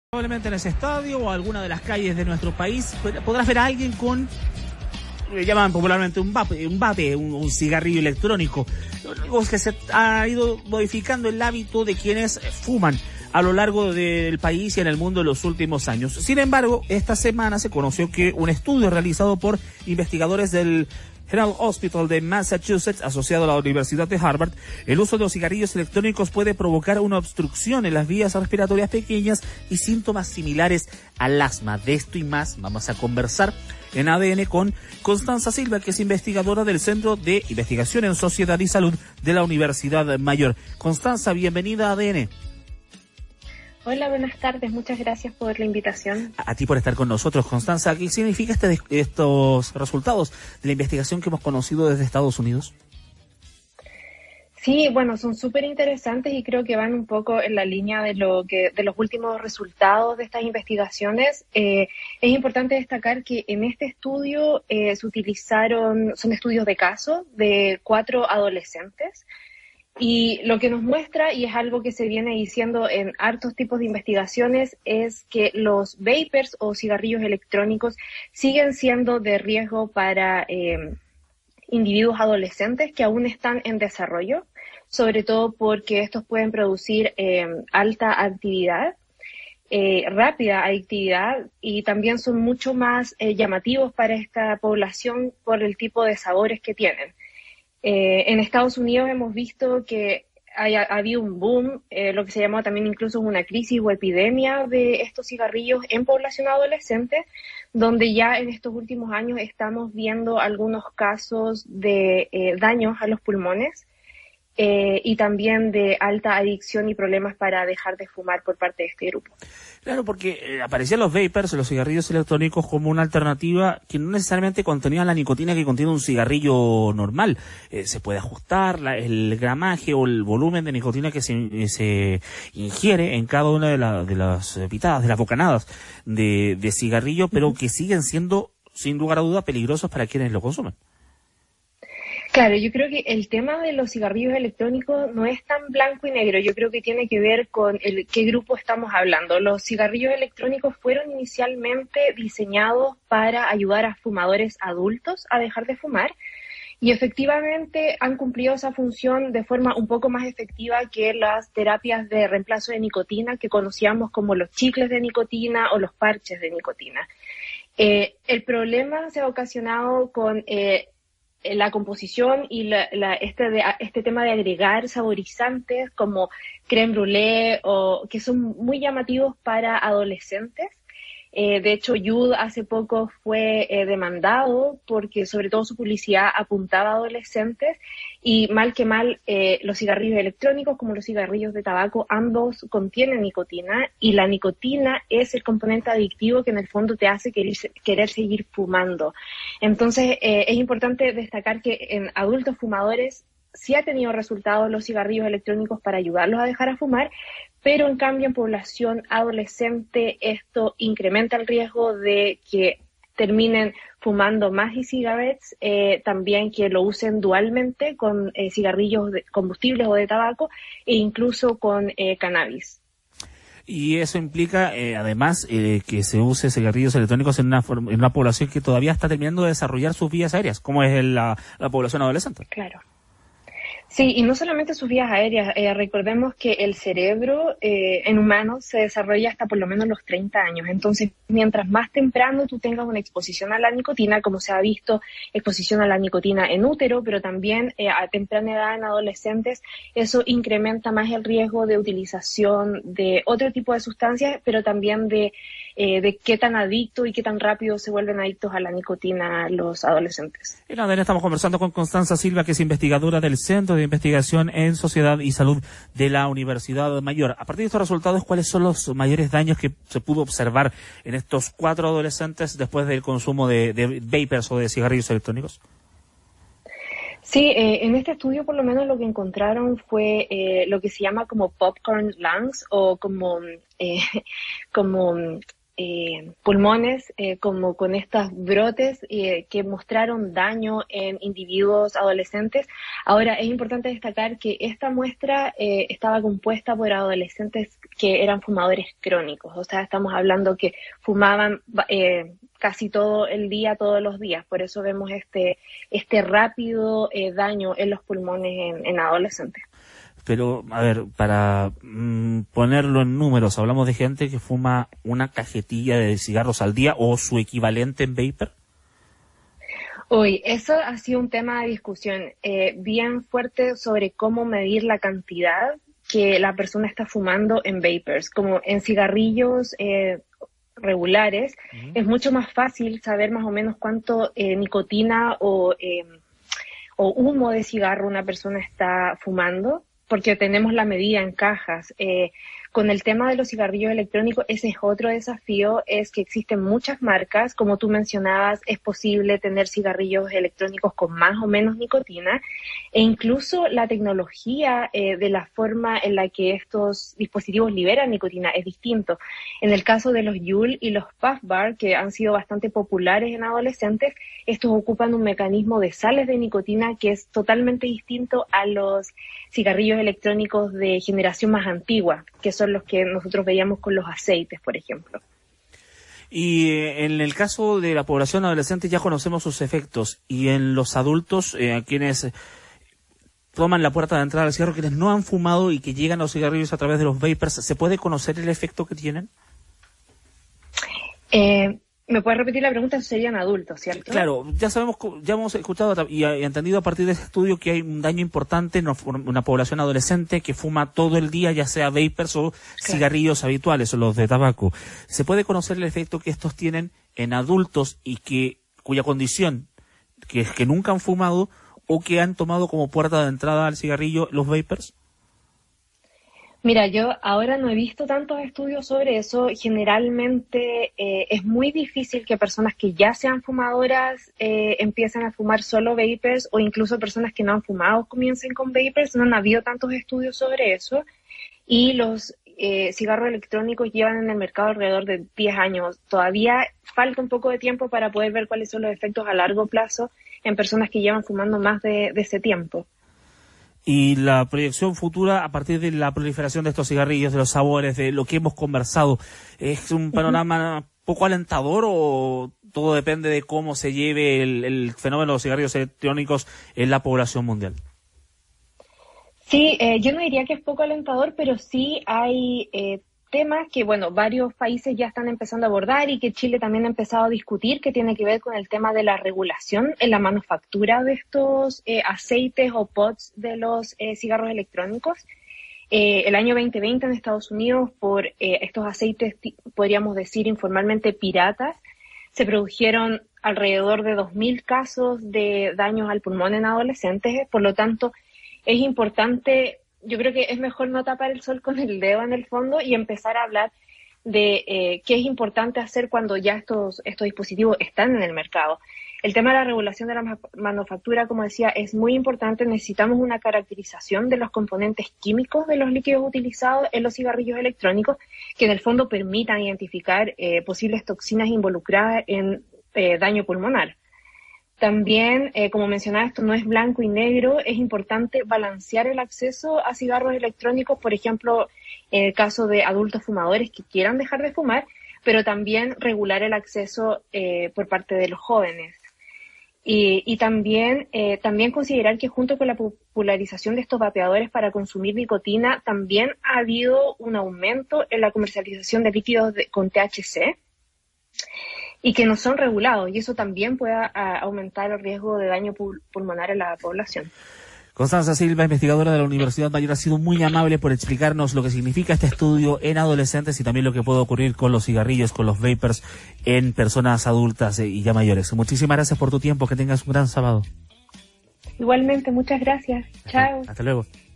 Probablemente en ese estadio o alguna de las calles de nuestro país podrás ver a alguien con, le llaman popularmente un vape, un cigarrillo electrónico. Lo único es que se ha ido modificando el hábito de quienes fuman a lo largo del país y en el mundo en los últimos años. Sin embargo, esta semana se conoció que un estudio realizado por investigadores del General Hospital de Massachusetts, asociado a la Universidad de Harvard, el uso de los cigarrillos electrónicos puede provocar una obstrucción en las vías respiratorias pequeñas y síntomas similares al asma. De esto y más vamos a conversar en ADN con Constanza Silva, que es investigadora del Centro de Investigación en Sociedad y Salud de la Universidad Mayor. Constanza, bienvenida a ADN. Hola, buenas tardes. Muchas gracias por la invitación. A ti por estar con nosotros, Constanza. ¿Qué significa estos resultados de la investigación que hemos conocido desde Estados Unidos? Sí, bueno, son súper interesantes y creo que van un poco en la línea de los últimos resultados de estas investigaciones. Es importante destacar que en este estudio son estudios de caso de 4 adolescentes. Y lo que nos muestra, y es algo que se viene diciendo en hartos tipos de investigaciones, es que los vapers o cigarrillos electrónicos siguen siendo de riesgo para individuos adolescentes que aún están en desarrollo, sobre todo porque estos pueden producir alta actividad, rápida adictividad, y también son mucho más llamativos para esta población por el tipo de sabores que tienen. En Estados Unidos hemos visto que había un boom, lo que se llamó también incluso una crisis o epidemia de estos cigarrillos en población adolescente, donde ya en estos últimos años estamos viendo algunos casos de daños a los pulmones y también de alta adicción y problemas para dejar de fumar por parte de este grupo. Claro, porque aparecían los vapers, los cigarrillos electrónicos, como una alternativa que no necesariamente contenía la nicotina que contiene un cigarrillo normal. Se puede ajustar el gramaje o el volumen de nicotina que se ingiere en cada una de las pitadas, de las bocanadas de cigarrillo, pero que siguen siendo, sin lugar a duda, peligrosos para quienes lo consumen. Claro, yo creo que el tema de los cigarrillos electrónicos no es tan blanco y negro. Yo creo que tiene que ver con qué grupo estamos hablando. Los cigarrillos electrónicos fueron inicialmente diseñados para ayudar a fumadores adultos a dejar de fumar, y efectivamente han cumplido esa función de forma un poco más efectiva que las terapias de reemplazo de nicotina que conocíamos como los chicles de nicotina o los parches de nicotina. El problema se ha ocasionado con la composición y este tema de agregar saborizantes como crème brûlée, o que son muy llamativos para adolescentes. De hecho, Juul hace poco fue demandado porque sobre todo su publicidad apuntaba a adolescentes, y mal que mal los cigarrillos electrónicos como los cigarrillos de tabaco, ambos contienen nicotina, y la nicotina es el componente adictivo que en el fondo te hace querer seguir fumando. Entonces es importante destacar que en adultos fumadores sí ha tenido resultados los cigarrillos electrónicos para ayudarlos a dejar a fumar, pero en cambio en población adolescente esto incrementa el riesgo de que terminen fumando más e-cigarettes, también que lo usen dualmente con cigarrillos combustibles o de tabaco, e incluso con cannabis. Y eso implica, además, que se use cigarrillos electrónicos en una población que todavía está terminando de desarrollar sus vías aéreas, como es la población adolescente. Claro. Sí, y no solamente sus vías aéreas. Recordemos que el cerebro en humanos se desarrolla hasta por lo menos los 30 años. Entonces, mientras más temprano tú tengas una exposición a la nicotina, como se ha visto, exposición a la nicotina en útero, pero también a temprana edad en adolescentes, eso incrementa más el riesgo de utilización de otro tipo de sustancias, pero también de qué tan adicto y qué tan rápido se vuelven adictos a la nicotina los adolescentes. En ADN estamos conversando con Constanza Silva, que es investigadora del Centro de Investigación en Sociedad y Salud de la Universidad Mayor. A partir de estos resultados, ¿cuáles son los mayores daños que se pudo observar en estos 4 adolescentes después del consumo de vapers o de cigarrillos electrónicos? Sí, en este estudio por lo menos lo que encontraron fue lo que se llama como popcorn lungs, o como pulmones, como con estos brotes que mostraron daño en individuos adolescentes. Ahora, es importante destacar que esta muestra estaba compuesta por adolescentes que eran fumadores crónicos, o sea, estamos hablando que fumaban casi todo el día, todos los días. Por eso vemos este rápido daño en los pulmones en adolescentes. Pero, a ver, para ponerlo en números, ¿hablamos de gente que fuma una cajetilla de cigarros al día o su equivalente en vapor? Hoy, eso ha sido un tema de discusión bien fuerte sobre cómo medir la cantidad que la persona está fumando en vapers. Como en cigarrillos regulares, es mucho más fácil saber más o menos cuánto nicotina o humo de cigarro una persona está fumando, porque tenemos la medida en cajas. Con el tema de los cigarrillos electrónicos, ese es otro desafío, es que existen muchas marcas, como tú mencionabas, es posible tener cigarrillos electrónicos con más o menos nicotina, e incluso la tecnología de la forma en la que estos dispositivos liberan nicotina es distinto. En el caso de los Juul y los Puff Bar, que han sido bastante populares en adolescentes, estos ocupan un mecanismo de sales de nicotina que es totalmente distinto a los cigarrillos electrónicos de generación más antigua, que son los que nosotros veíamos con los aceites, por ejemplo. Y en el caso de la población adolescente ya conocemos sus efectos, y en los adultos, quienes toman la puerta de entrada al cigarro, quienes no han fumado y que llegan a los cigarrillos a través de los vapers, ¿se puede conocer el efecto que tienen? ¿Me puedes repetir la pregunta? Serían adultos, ¿cierto? Claro, ya sabemos, ya hemos escuchado y entendido a partir de este estudio que hay un daño importante en una población adolescente que fuma todo el día, ya sea vapers o cigarrillos habituales o los de tabaco. ¿Se puede conocer el efecto que estos tienen en adultos y cuya condición que es que nunca han fumado o que han tomado como puerta de entrada al cigarrillo los vapers? Mira, yo ahora no he visto tantos estudios sobre eso. Generalmente es muy difícil que personas que ya sean fumadoras empiecen a fumar solo vapers, o incluso personas que no han fumado comiencen con vapers. No han habido tantos estudios sobre eso. Y los cigarros electrónicos llevan en el mercado alrededor de 10 años. Todavía falta un poco de tiempo para poder ver cuáles son los efectos a largo plazo en personas que llevan fumando más de ese tiempo. Y la proyección futura a partir de la proliferación de estos cigarrillos, de los sabores, de lo que hemos conversado, ¿es un panorama poco alentador o todo depende de cómo se lleve el fenómeno de los cigarrillos electrónicos en la población mundial? Sí, yo no diría que es poco alentador, pero sí hay temas que, bueno, varios países ya están empezando a abordar y que Chile también ha empezado a discutir, que tiene que ver con el tema de la regulación en la manufactura de estos aceites o pods de los cigarros electrónicos. El año 2020 en Estados Unidos, por estos aceites, podríamos decir informalmente piratas, se produjeron alrededor de 2.000 casos de daños al pulmón en adolescentes. Por lo tanto, es importante. Yo creo que es mejor no tapar el sol con el dedo en el fondo y empezar a hablar de qué es importante hacer cuando ya estos dispositivos están en el mercado. El tema de la regulación de la manufactura, como decía, es muy importante. Necesitamos una caracterización de los componentes químicos de los líquidos utilizados en los cigarrillos electrónicos que en el fondo permitan identificar posibles toxinas involucradas en daño pulmonar. También, como mencionaba, esto no es blanco y negro, es importante balancear el acceso a cigarros electrónicos, por ejemplo, en el caso de adultos fumadores que quieran dejar de fumar, pero también regular el acceso por parte de los jóvenes. Y también considerar que junto con la popularización de estos vapeadores para consumir nicotina, también ha habido un aumento en la comercialización de líquidos con THC, y que no son regulados, y eso también puede aumentar el riesgo de daño pulmonar en la población. Constanza Silva, investigadora de la Universidad Mayor, ha sido muy amable por explicarnos lo que significa este estudio en adolescentes y también lo que puede ocurrir con los cigarrillos, con los vapers en personas adultas y ya mayores. Muchísimas gracias por tu tiempo, que tengas un gran sábado. Igualmente, muchas gracias. Chao. Hasta luego.